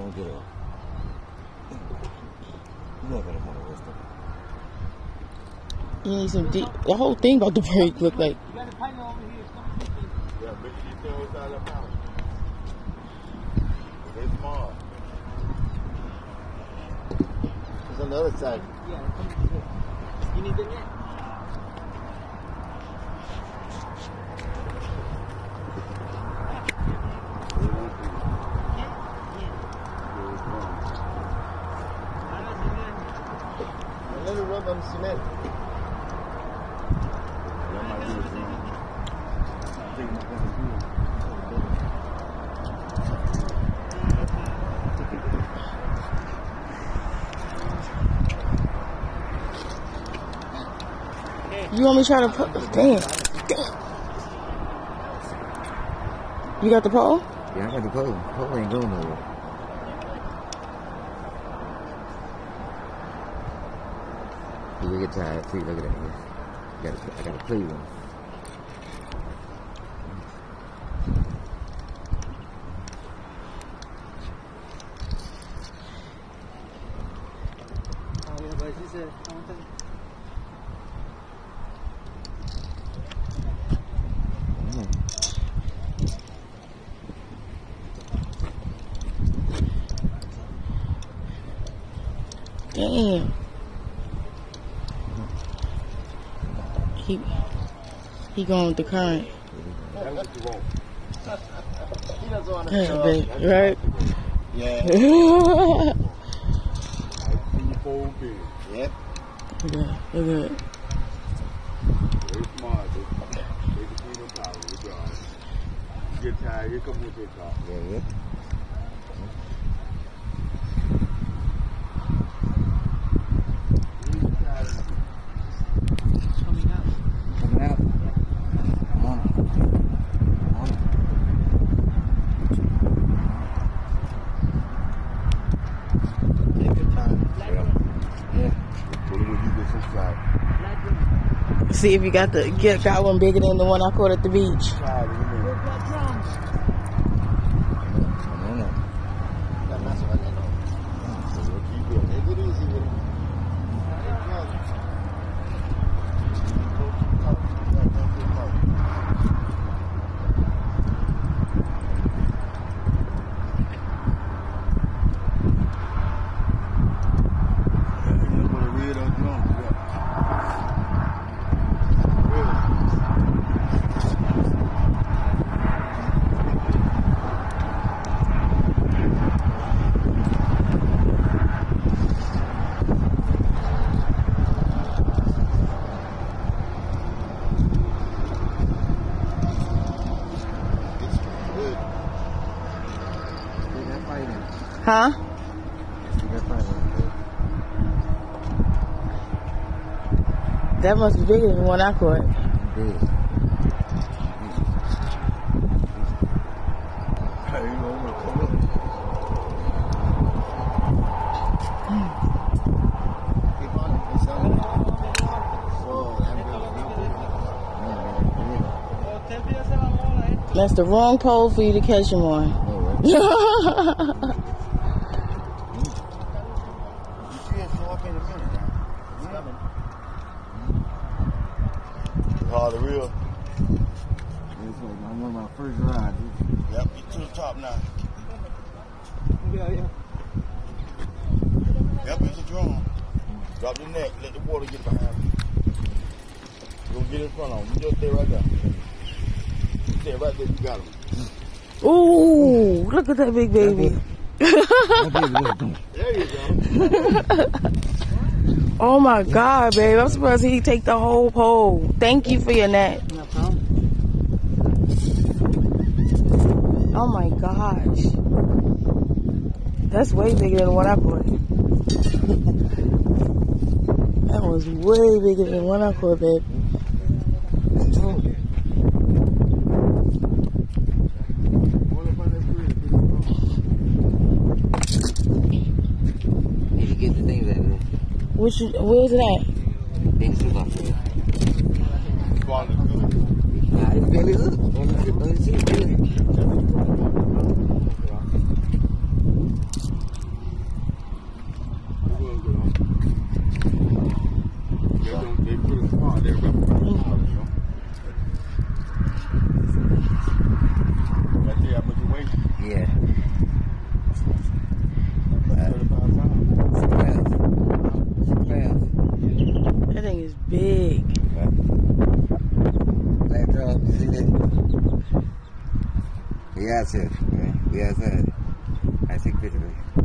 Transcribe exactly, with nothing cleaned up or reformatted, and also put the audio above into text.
don't get up. You're not gonna want to rest up. You need some deep. The whole thing about the break look like. You got a pipe over here. Yeah, make sure you stay inside that house. They're small. It's on the other side. Yeah, come here. You need them yet? Let it rub on the cement. That might be what's wrong. I'm taking my phone You want me to try to put? Damn. You got the pole? Yeah, I got the pole. Pole ain't going nowhere. You get tired too. Look at that. I got I got to play one. Oh, yeah, but she said, I don't think. Damn. He he going with the current. That's what you want. He doesn't want to Hey, babe, right? Yeah. Look Yep. at that. Look at that. Very smart. They can see no power. Good job. You get tired, here come with your top. Yeah, yeah. Coming out. Coming out. Come on. Come on. Take your time. Yeah. Yeah. But when you get some slack, See if you got the get got one bigger than the one I caught at the beach. try it in a minute. No, no. That's what I know. So we'll keep it. Take it easy with him. Huh? That must be bigger than the one I caught. That's the wrong pole for you to catch him on. Hard to reel. It's like one of my first rides. Yep, get to the top now. Yeah, yeah. Yep, it's a drum. Drop the neck, let the water get behind you. Go get in front of him. You just stay right there. You stay right there, you got him. Ooh, look at that big baby. There you go. Oh my God, babe. I'm surprised he take the whole pole. Thank you for your net. No problem. Oh my gosh. That's way bigger than what I caught. That was way bigger than what I caught, babe. Need to get the things out of there. Which, where's it at? Things to go for. Quality good. Nah, it's barely hooked. Let me see, let me see. That thing is big. Like, bro, you see that? We outside, man. We outside. I take picture of it.